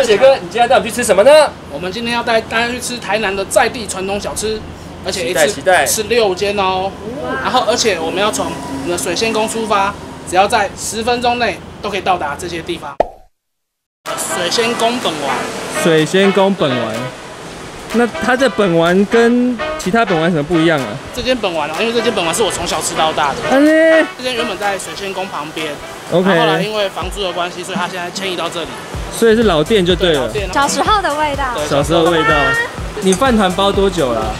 杰哥，你今天带我们去吃什么呢？ 我们今天要带大家去吃台南的在地传统小吃，而且一次吃6间哦。然后，而且我们要从我们的水仙宫出发，只要在10分钟内都可以到达这些地方。水仙宫本丸， 水仙宫本丸，那它的本丸跟其他本丸有什么不一样啊？ 这间本丸因为这间本丸是我从小吃到大的。这间原本在水仙宫旁边 ，OK， 后来因为房租的关系，所以它现在迁移到这里。 所以是老店就对了。 小时候的味道。 小时候的味道。你饭团包多久了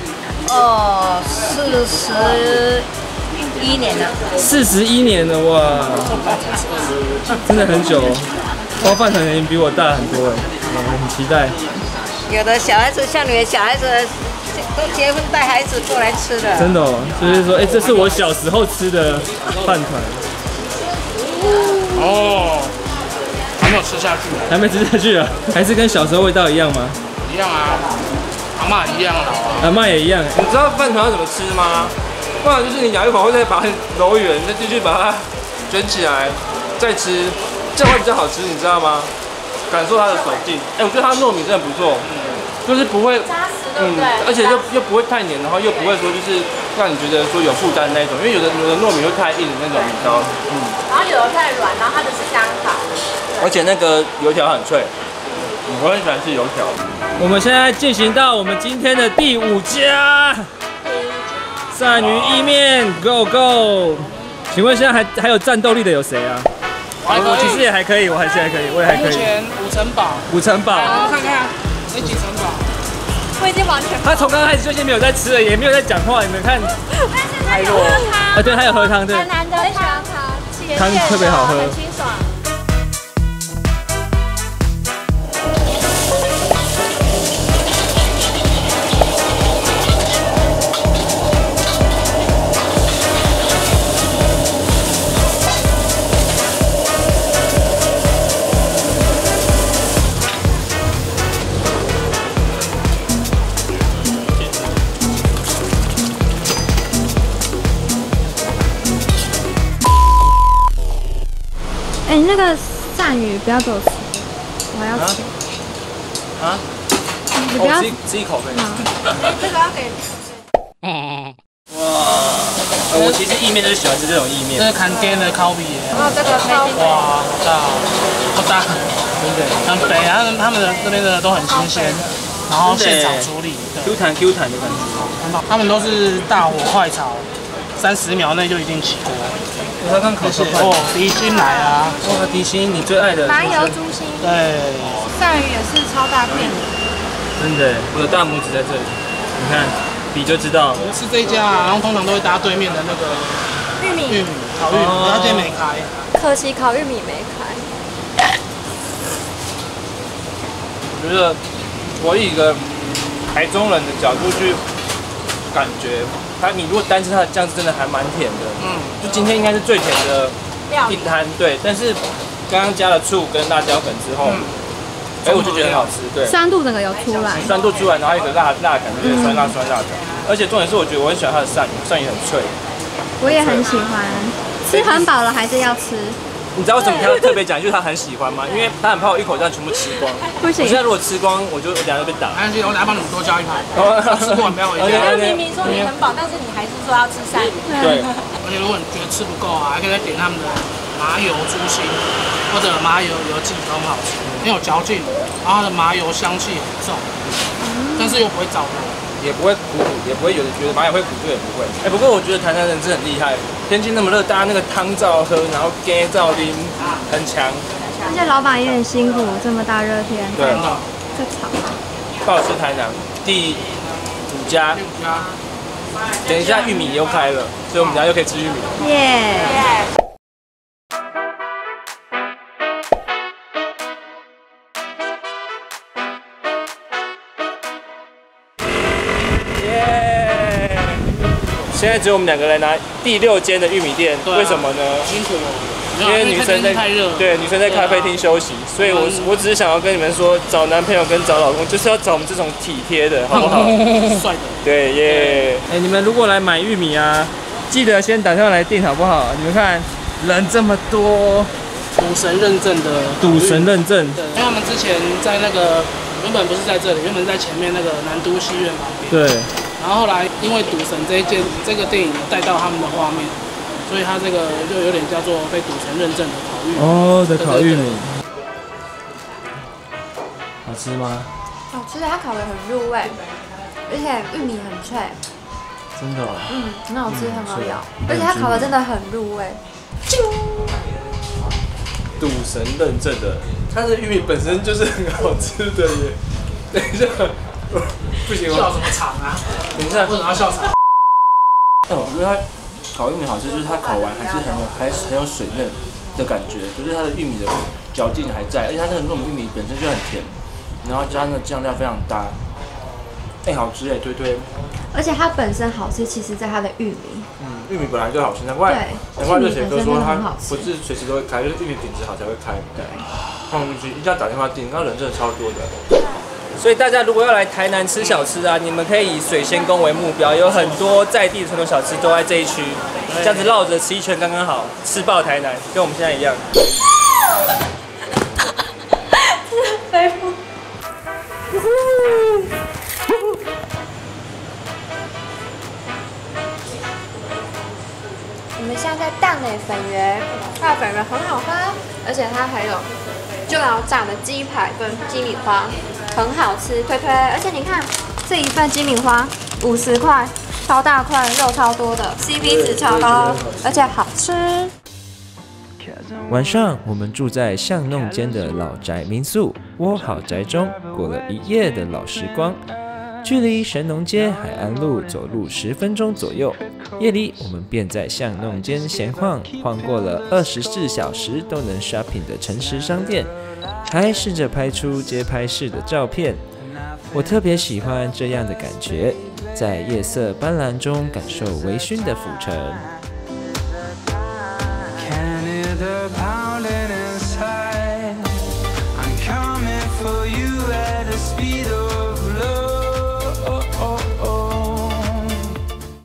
？41年了。 41年了哇！真的很久。包饭团的人比我大很多哎，很期待。 有的小孩子像你的小孩子都结婚带孩子过来吃的。 真的哦，就是说，这是我小时候吃的饭团。 哦。还没有吃下去， 还没吃下去啊？还是跟小时候味道一样吗？ 一样啊，阿嬷一样老啊。 阿嬷也一样。 你知道饭团要怎么吃吗？不然就是你咬一口，或者把它揉圆，再继续把它卷起来，再吃，这样会比较好吃，你知道吗？感受它的手劲。我觉得它的糯米真的不错，就是不会，而且又不会太黏，然后又不会说就是让你觉得说有负担那一种，因为有的糯米会太硬的那种米糕， 然后有的太软，然后它的是刚好。 而且那个油条很脆，我很喜欢吃油条。 我们现在进行到我们今天的第5家鳝鱼意面 ，Go Go！ 请问现在还有战斗力的有谁啊？我其实也还可以，我也还可以。 目前5城堡。 5城堡。 我们看看那几城堡。 我已经完全。 他从刚刚开始就先没有在吃了，也没有在讲话，你们看。 太弱。 啊，对，他有喝汤，对。 很难得汤， 汤特别好喝， 很清爽。 你那个鳝鱼不要给我吃，我要吃。 啊？ 你不要吃一口可以。 这个要给。 哇！我其实意面就是喜欢吃这种意面。 这是看干的烤比耶。 然后这个哇，好大，真的很肥啊！他们的这边的都很新鲜，然后现场处理 ，Q 弹的感觉。 他们都是大火快炒，30秒内就一定起锅。 我在看烤肉哦，迪心来啊！ 哇，迪心你最爱的麻油猪心。 对。 鳝鱼也是超大片的。 真的，我的大拇指在这里，你看，比就知道。 我吃这一家啊，然后通常都会搭对面的那个玉米烤玉米，它今天没开。 可惜烤玉米没开。 我觉得我以一个台中人的角度去感觉。你如果单吃它的酱是真的还蛮甜的，就今天应该是最甜的一摊，对。但是刚刚加了醋跟辣椒粉之后，我就觉得很好吃，对。 酸度整个有出来， 酸度出来，然后一个辣感，有点酸辣的。而且重点是，我觉得我很喜欢它的鳝鱼很脆。 我也很喜欢，吃很饱了还是要吃。 你知道为什么他特别讲，就是他很喜欢吗？因为他很怕我一口这样全部吃光。 不行， 我现在如果吃光，我等下就被打。 没关系，我等下帮你们多加一盘。吃不完不要回家。 明明说你很饱，但是你还是说要吃鳝鱼。 对。 而且如果你觉得吃不够啊，还可以再点他们的麻油猪心或者麻油油鸡都很好吃，很有嚼劲，然后它的麻油香气很重，但是又不会着火。 也不会苦，也不会有人觉得麻油会苦，这也不会。不过我觉得台南人真的很厉害，天气那么热，大家那个汤照喝，然后羹照拎，很强。 而且老板也很辛苦，这么大热天， 对， 在炒。 不好吃台南第5家，等一下玉米又开了，所以我们等下又可以吃玉米。 耶！ 现在只有我们2个人拿第6间的玉米店，为什么呢？ 辛苦了， 因为女生在太热， 对，女生在咖啡厅休息，所以我只是想要跟你们说，找男朋友跟找老公就是要找我们这种体贴的，好不好？ 帅的。 对耶。 你们如果来买玉米啊，记得先打电话来订好不好？你们看人这么多， 赌神认证的。 赌神认证。 对，因为他们之前在那个原本不是在这里，原本在前面那个南都戏院旁边。 对。 然后后来因为赌神这个电影带到他们的画面，所以他这个就有点叫做被赌神认证的烤玉米。 哦，的烤玉米。好吃吗？ 好吃的，它烤得很入味，而且玉米很脆。 真的、哦。 很好吃，很好咬，而且它烤的真的很入味。 赌神认证的，它的玉米本身就是很好吃的耶。等一下，不行吗？ 笑什么场啊？ 等一下， 为什么要笑场？ 我觉得它烤玉米好吃，就是它烤完还是很有水嫩的感觉，就是它的玉米的嚼劲还在，而且它那个糯米玉米本身就很甜，然后加那个酱料非常搭。好吃哎，推。 而且它本身好吃，其实在它的玉米。 玉米本来就好吃，难怪热血哥说他不是随时都会开，就是玉米品质好才会开。对，放进去一定要打电话订，那人真的超多的。 所以大家如果要来台南吃小吃啊，你们可以以水仙宫为目标，有很多在地的传统小吃都在这一区，这样子绕着吃一圈刚刚好，吃爆台南，跟我们现在一样。 飞步。我们现在在淡美粉圆，它的粉圆很好喝，而且它还有就要炸的鸡排跟鸡米花，很好吃，推。而且你看这一份鸡米花50块，超大块，肉超多的 ，CP 值超高，而且好吃。 晚上我们住在巷弄间的老宅民宿窝好宅中，过了一夜的老时光。距离神农街海岸路走路10分钟左右。夜里我们便在巷弄间闲晃，晃过了24小时都能 shopping 的诚实商店，还试着拍出街拍式的照片。我特别喜欢这样的感觉，在夜色斑斓中感受微醺的浮沉。